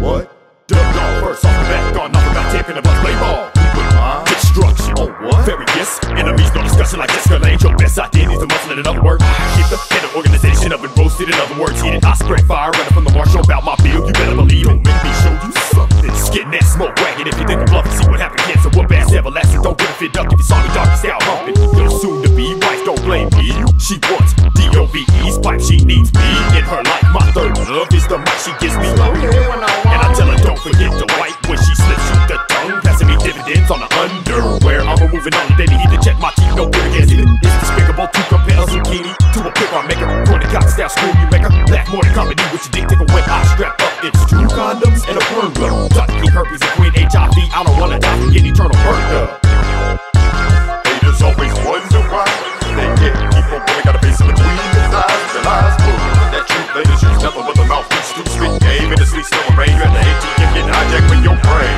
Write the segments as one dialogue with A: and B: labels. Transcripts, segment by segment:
A: What? Dubbed on first off the bat, gone off about taking a bus play ball. Destruction. Oh, what? Various enemies, no discussion like Jessica Lane. Your best idea needs a muscle in other words. Keep the head of organization up and roasted, in other words, heated. I spread fire running from the marshal about my field. You better believe it. Make me show you something. Skin that smoke wagon if you think I'm bluffing. See what happened, cancer, whoop ass everlasting. Don't get a fit up if you saw me doggy style humping. Your soon to be wife, don't blame me. She wants DOVE's pipe, she needs me in her life. My third love is the mic she gives me. And I tell her don't forget the white when she slips you the tongue, passing me dividends on the underwear. I'm moving on the daily heat to check my teeth, no good against it. It's despicable to compare a zucchini to a pig-on maker. Corny cock style screw you maker. Black more than company with your dick tickle when I strap up. It's two condoms and a burn glove. Taught to keep herpes and queen HIV. I don't wanna die from getting eternal murder. Haters always wonder why they can't keep on going. Got a face in between his eyes, the lies full. That truth later shoots nothing but the mouth. Too sweet game in the sleep, snow and rain. You at the ATM getting hijacked with your brain.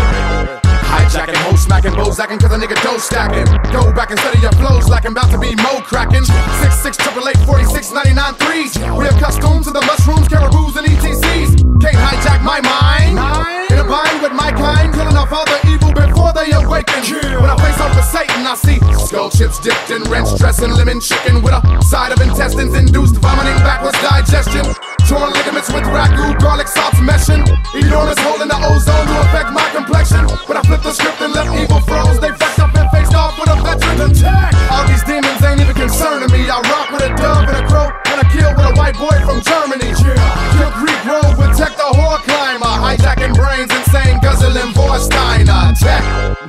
B: Hijacking, hoe smacking, bow sacking, cause a nigga dough stacking. Go back and study your flows like I'm about to be mo cracking. 66 888 46 99 threes. We have costumes of the mushrooms, caribous, and ETCs. Can't hijack my mind. In a bind with my kind, killing off all the evil before they awaken. When I face off with Satan, I see skull chips dipped in ranch dressing, lemon chicken with a side of intestines induced vomiting, backwards digestion. Torn ligaments with ragu, garlic sauce meshing. Enormous hole in the ozone to affect my complexion. But I flipped the script and left evil froze. They fucked up and faced off with a veteran attack. All these demons ain't even concerning me. I rock with a dove and a crow, and I kill with a white boy from Germany. Kill Greek road with tech the whore climber. Hijacking brains, insane, guzzling Vorsteiner. Tech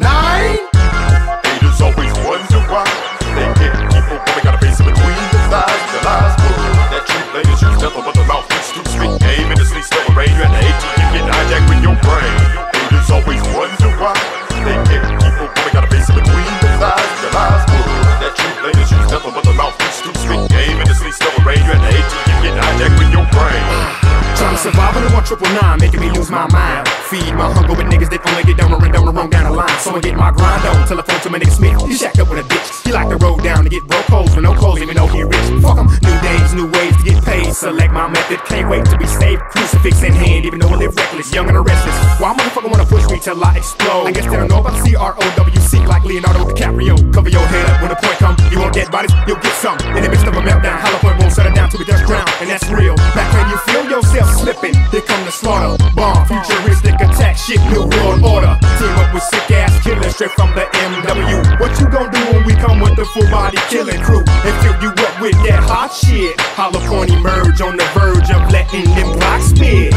B: 9.
A: Haters always wonder why they can't keep on going. Got a face in between the thighs, the lies full. That truth later shoots nothing but the mouth. Too sweet game in the sleep, snow and rain. You at the ATM getting hijacked with your brain. Haters always wonder why they can't keep on going. Got a face in between the thighs, the lies full. That truth later shoots nothing but the mouth. Too sweet game in the sleep, snow and rain. You at the ATM getting hijacked with your brain.
C: Trying to survive on the 1999, making me lose my mind. Feed my hunger with niggas that only get dumber and dumber wrong down the line. So I get my grind on, telephone to my nigga Smith. He shacked up with a bitch. He like to roll down to get broke hoes with no clothes, even though he rich. Fuck him, new days, new ways to get paid. Select my method, can't wait to be saved. Crucifix in hand, even though I live reckless, young and restless. Why motherfucker wanna push me till I explode? I guess they don't know about CROWC like Leonardo DiCaprio. Cover your head up when the point comes. You want dead bodies, you'll get some. In the midst of a meltdown, hollow point won't settle down till we touch ground, and that's real. Back when you feel yourself slipping, here come the slaughter. Bomb, futuristic attack, shit, new world order. Team up with sick ass killers straight from the MW. What you gon' do when we come with the full body killing crew and fill you up with that hot shit? Hollow point emerge on the verge of letting them blocks spit.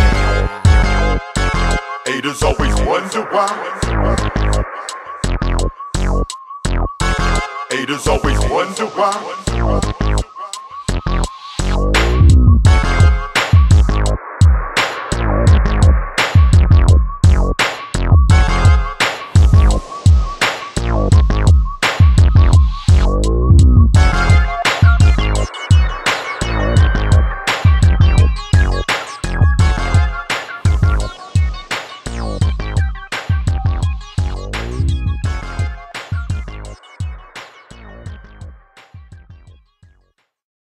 A: Haters always wonder why. Haters always wonder why.